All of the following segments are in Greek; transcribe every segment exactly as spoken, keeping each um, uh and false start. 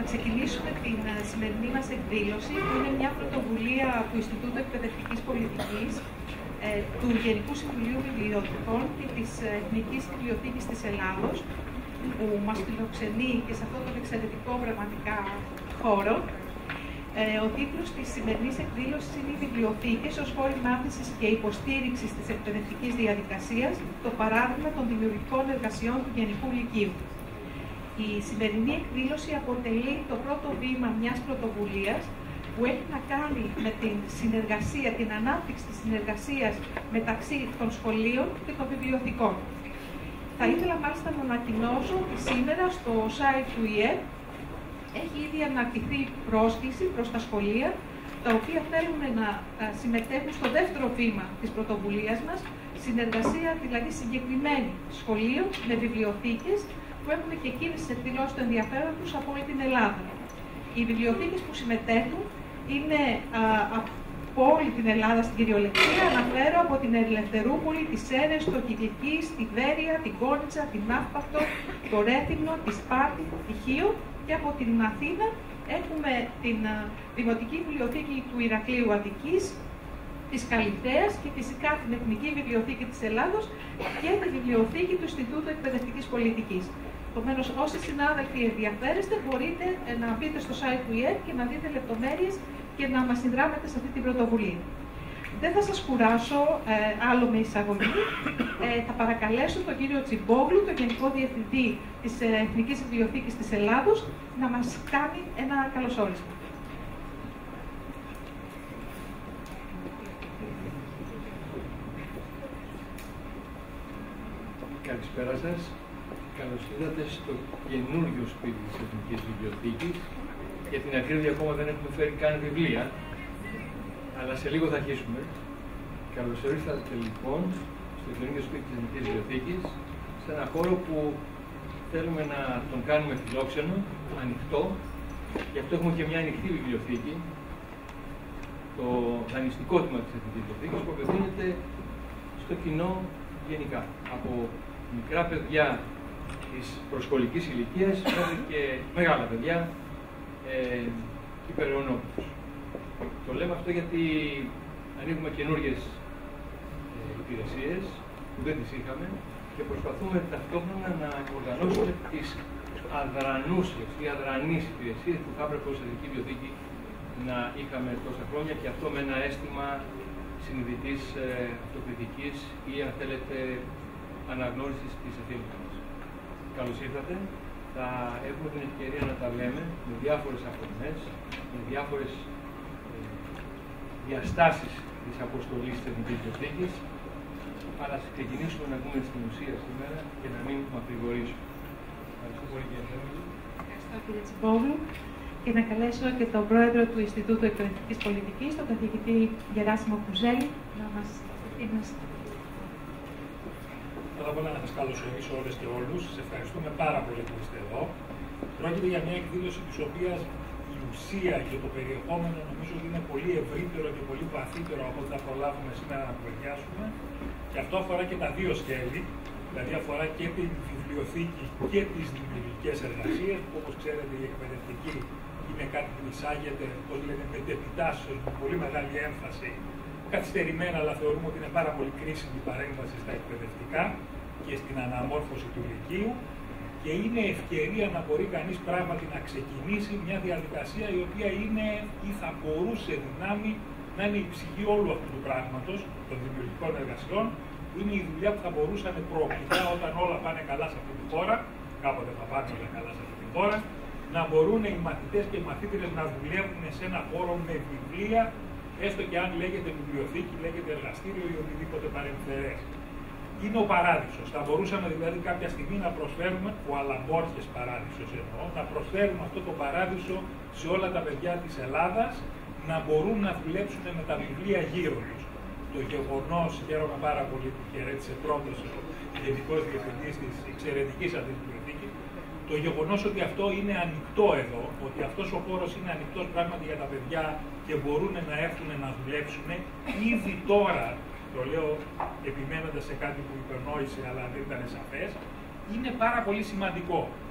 ξεκινήσουμε την σημερινή μας εκδήλωση, που είναι μια πρωτοβουλία του Ινστιτούτου Εκπαιδευτικής Πολιτικής, του Γενικού Συμβουλίου Βιβλιοθηκών και της Εθνικής Βιβλιοθήκης της Ελλάδος, που μας φιλοξενεί και σε αυτόν τον εξαιρετικό πραγματικά χώρο. Ο τίτλος της σημερινής εκδήλωσης είναι «Οι βιβλιοθήκες ως χώροι μάθησης και υποστήριξης της εκπαιδευτικής διαδικασίας, το παράδειγμα των δημιουργικών εργασιών του Γενικού Λυκείου». Η σημερινή εκδήλωση αποτελεί το πρώτο βήμα μιας πρωτοβουλίας που έχει να κάνει με την συνεργασία, την ανάπτυξη της συνεργασίας μεταξύ των σχολείων και των βιβλιοθηκών. Θα ήθελα μάλιστα να ανακοινώσω ότι σήμερα στο site του ι ε έχει ήδη αναρτηθεί πρόσκληση προς τα σχολεία, τα οποία θέλουν να συμμετέχουν στο δεύτερο βήμα της πρωτοβουλίας μας, συνεργασία δηλαδή συγκεκριμένη σχολείων με βιβλιοθήκες που έχουν και εκείνες εκδηλώσεις του ενδιαφέρον τους από όλη την Ελλάδα. Οι βιβλιοθήκες που συμμετέχουν είναι α, από όλη την Ελλάδα στην κυριολεξία. Αναφέρω από την Ελευθερούπολη, τη Σέρες, το Κυκλική, τη Βέρεια, την Κόνιτσα, την Ναύπακτο, το Ρέθυμνο, τη Σπάρτη, τη Χίο, και από την Αθήνα έχουμε την α, Δημοτική Βιβλιοθήκη του Ηρακλείου Αττικής, της Καλυθέας και φυσικά την Εθνική Βιβλιοθήκη της Ελλάδος και τη Βιβλιοθήκη του Ινστιτούτου Εκπαιδευτικής Πολιτικής. Επομένως, όσοι συνάδελφοι ενδιαφέρεστε, μπορείτε να μπείτε στο site του ι ε και να δείτε λεπτομέρειες και να μας συνδράμετε σε αυτή την πρωτοβουλία. Δεν θα σας κουράσω ε, άλλο με εισαγωγή. Ε, θα παρακαλέσω τον κύριο Τσιμπόγλου, τον Γενικό Διευθυντή της Εθνικής Βιβλιοθήκης της Ελλάδος, να μας κάνει ένα καλωσόρισμα. Καλησπέρα σας. Καλώς ήρθατε στο καινούριο σπίτι της Εθνικής Βιβλιοθήκης. Για την αρχή ακόμα δεν έχουμε φέρει καν βιβλία, αλλά σε λίγο θα αρχίσουμε. Καλώς ήρθατε λοιπόν στο καινούριο σπίτι της Εθνικής Βιβλιοθήκης, σε ένα χώρο που θέλουμε να τον κάνουμε φιλόξενο, ανοιχτό. Γι' αυτό έχουμε και μια ανοιχτή βιβλιοθήκη, το δανειστικό τμήμα της Εθνικής Βιβλιοθήκης, που απευθύνεται στο κοινό γενικά. Από μικρά παιδιά της προσχολικής ηλικίας μέχρι και μεγάλα παιδιά ε, υπεραιωνόπους. Το λέμε αυτό γιατί ανοίγουμε καινούργιες ε, υπηρεσίες που δεν τις είχαμε και προσπαθούμε ταυτόχρονα να οργανώσουμε τις αδρανούσες ή αδρανείς υπηρεσίες που θα έπρεπε ως Εθνική Βιβλιοθήκη να είχαμε τόσα χρόνια, και αυτό με ένα αίσθημα συνειδητής ε, αυτοκριτικής ή, αν θέλετε, αναγνώρισης της ευθύνης μας. Καλώς ήρθατε. Θα έχουμε την ευκαιρία να τα λέμε με διάφορες αφορμές, με διάφορες ε, διαστάσεις της αποστολής της Εθνικής Βιβλιοθήκης, αλλά ας ξεκινήσουμε να πούμε στην ουσία σήμερα και να μην μακρηγορήσουμε. Ευχαριστώ πολύ, κύριε Πρόεδρε. Ευχαριστώ, κύριε Τσιμπόγλου. Και να καλέσω και τον πρόεδρο του Ινστιτούτου Εκπαιδευτικής Πολιτικής, τον καθηγητή Γεράσιμο Κουζέλη, να μας είμαστε. Πρώτα απ' όλα να σας καλωσορίσω όλες και όλους. Σας ευχαριστούμε πάρα πολύ που είστε εδώ. Πρόκειται για μια εκδήλωση της οποίας η ουσία και το περιεχόμενο νομίζω ότι είναι πολύ ευρύτερο και πολύ βαθύτερο από ό,τι θα προλάβουμε σήμερα να κουβεντιάσουμε. Και αυτό αφορά και τα δύο σκέλη, δηλαδή αφορά και την βιβλιοθήκη και τις δημιουργικές εργασίες, που όπως ξέρετε η εκπαιδευτική είναι κάτι που εισάγεται, όπως λένε, με τεπιτάσεως, με πολύ μεγάλη έμφαση, καθυστερημένα, αλλά θεωρούμε ότι είναι πάρα πολύ κρίσιμη η παρέμβαση στα εκπαιδευτικά και στην αναμόρφωση του Λυκείου, και είναι ευκαιρία να μπορεί κανείς πράγματι να ξεκινήσει μια διαδικασία η οποία είναι ή θα μπορούσε δυνάμει να είναι η ψυχή όλου αυτού του πράγματος, των δημιουργικών εργασιών, που είναι η δουλειά που θα μπορούσαν προοπτικά, όταν όλα πάνε καλά σε αυτή τη χώρα, κάποτε θα πάνε όλα καλά σε αυτή τη χώρα, να μπορούν οι μαθητές και οι μαθήτρες να δουλεύουν σε ένα χώρο με βιβλία, έστω και αν λέγεται βιβλιοθήκη, λέγεται εργαστήριο ή οτιδήποτε παρεμφερές. Είναι ο παράδεισος. Θα μπορούσαμε δηλαδή κάποια στιγμή να προσφέρουμε, ο Αλαμπόρχες παράδεισος εννοώ, να προσφέρουμε αυτό το παράδεισο σε όλα τα παιδιά της Ελλάδας, να μπορούν να δουλέψουν με τα βιβλία γύρω τους. Το γεγονός, χαίρομαι πάρα πολύ που χαιρέτησε πρώτος ο Γενικός Διευθυντής της εξαιρετικής αυτής βιβλιοθήκης, το γεγονός ότι αυτό είναι ανοιχτό εδώ, ότι αυτός ο χώρος είναι ανοιχτός πράγματι για τα παιδιά και μπορούν να έρθουν να δουλέψουν ήδη τώρα, το λέω επιμένοντας σε κάτι που υπερνόησε αλλά δεν ήταν σαφές, είναι πάρα πολύ σημαντικό.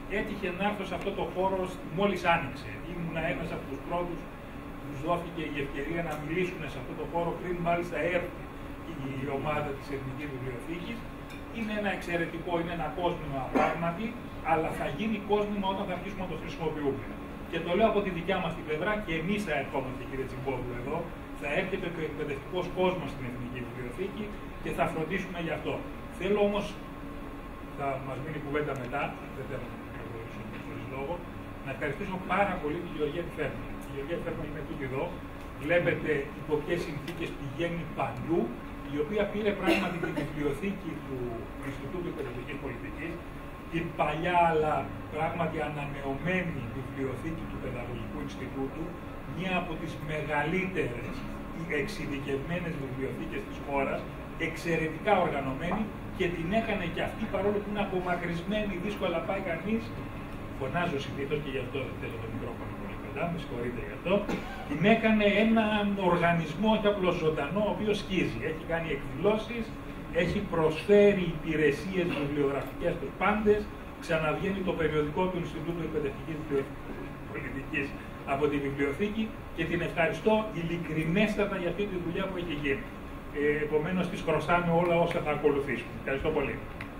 έτυχε να έρθω σε αυτό το χώρο μόλις άνοιξε. Ήμουνα ένας από τους πρώτους που τους δόθηκε η ευκαιρία να μιλήσουν σε αυτό το χώρο πριν μάλιστα έρθει η ομάδα της Εθνικής Βιβλιοθήκης. Είναι ένα εξαιρετικό, είναι ένα κόσμημα πράγματι, αλλά θα γίνει κόσμημα όταν θα αρχίσουμε να το χρησιμοποιούμε. Και το λέω από τη δικιά μας την πλευρά και εμείς θα ερχόμαστε, κύριε Τσιμπόδου, εδώ. Θα έρχεται και ο εκπαιδευτικός κόσμος στην Εθνική Βιβλιοθήκη και θα φροντίσουμε γι' αυτό. Θέλω όμως, θα μας μείνει κουβέντα μετά, δεν θέλω να προχωρήσω χωρίς λόγο, να ευχαριστήσω πάρα πολύ τη Γεωργία τη Φέρμα. Η Γεωργία τη Φέρμα είναι τούτη εδώ. Βλέπετε υπό ποιες συνθήκες πηγαίνει παντού, η οποία πήρε πράγματι τη βιβλιοθήκη του Ινστιτούτου Εκπαιδευτικής Πολιτικής, την παλιά αλλά πράγματι ανανεωμένη βιβλιοθήκη του Παιδαγωγικού Ινστιτούτου, μία από τις μεγαλύτερες εξειδικευμένες βιβλιοθήκες της χώρας, εξαιρετικά οργανωμένη, και την έκανε και αυτή, παρόλο που είναι απομακρυσμένη, δύσκολα πάει κανείς. Φωνάζω συνήθως και γι' αυτό δεν θέλω το μικρόφωνο πολύ κοντά, με συγχωρείτε γι' αυτό. Την έκανε έναν οργανισμό, όχι απλώς ζωντανό, ο οποίος σκίζει. Έχει κάνει εκδηλώσεις, έχει προσφέρει υπηρεσίες βιβλιογραφικές στους πάντες, ξαναβγαίνει το περιοδικό του Ινστιτούτου Εκπαιδευτικής Πολιτικής από τη βιβλιοθήκη και την ευχαριστώ ειλικρινέστατα για αυτή τη δουλειά που έχει γίνει. Ε, επομένως, της χρωστάμε όλα όσα θα ακολουθήσουν. Ευχαριστώ πολύ.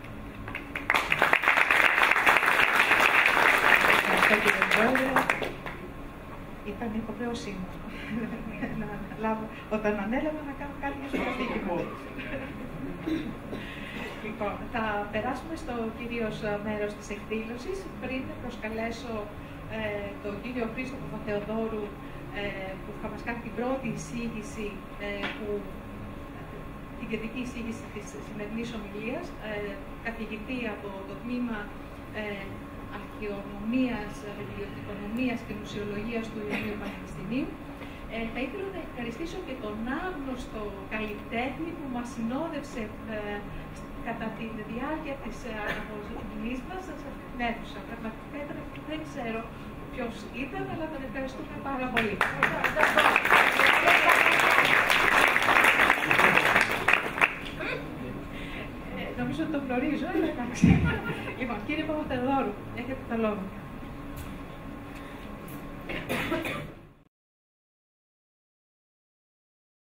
Ευχαριστώ, κύριε Πρόεδρε. Ήταν υποχρέωσή μου να λάβω, όταν ανέλαβα, να κάνω κάτι για το δίκημα. Λοιπόν, θα περάσουμε στο κυρίως μέρος της εκδήλωσης. Πριν προσκαλέσω ε, τον κύριο Χρήστο Παπαθεοδόρου, ε, που θα μας κάνει την πρώτη εισήγηση, ε, που, την κεντρική εισήγηση της σημερινής ομιλίας, ε, καθηγητή από το τμήμα ε, Αρχαιονομίας, Βιβλιοθηκονομίας και Μουσιολογίας του Ιωνίου Πανεπιστημίου. Ε, θα ήθελα να ευχαριστήσω και τον άγνωστο καλλιτέχνη που μας συνόδευσε ε, κατά τη διάρκεια της αναπολιτικής μας σε αυτήν την αίθουσα. Πραγματικά δεν ξέρω ποιος ήταν, αλλά τον ευχαριστούμε πάρα πολύ. ε, νομίζω ότι τον γνωρίζω, αλλά εντάξει. Λοιπόν, κύριε Παπαθεοδόρου, έχετε το λόγο.